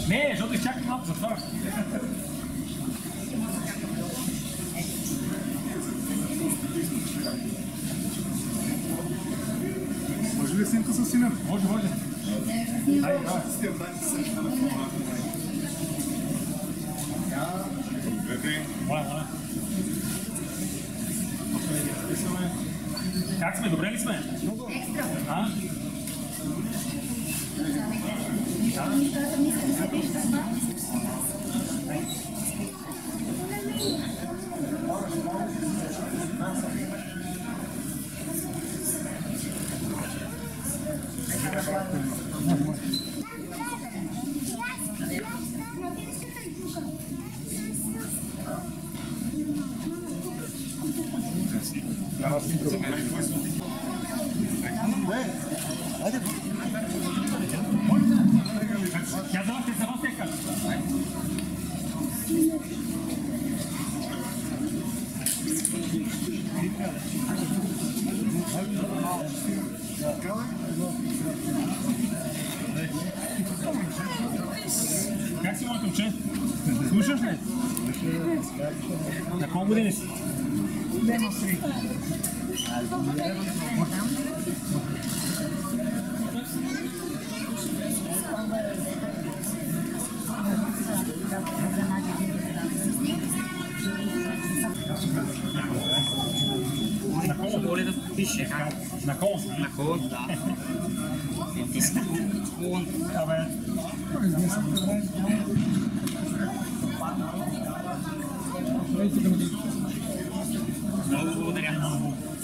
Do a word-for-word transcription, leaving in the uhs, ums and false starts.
Не, защото изчаках малко за това. Може ли снимка с сина? Може, може. Хайде, давай. Моля, моля. Как сме? Добре ли сме? Екстра. А? Тя за вас, те за вас тека. Как си, моето момче? Слушаш ли? На колко години си? На кол? Моля да пише. На кол? На кол, да. Дентист. Кол. Абе. Много благодаря.